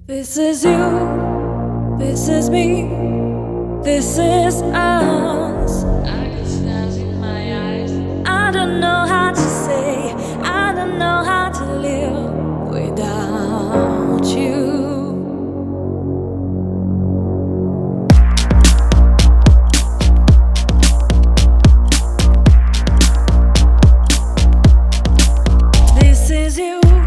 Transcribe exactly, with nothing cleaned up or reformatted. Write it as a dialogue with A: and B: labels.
A: This is you, this is me, this is us. I got stars in my eyes. I don't know how to say, I don't know how to live without you. This is you.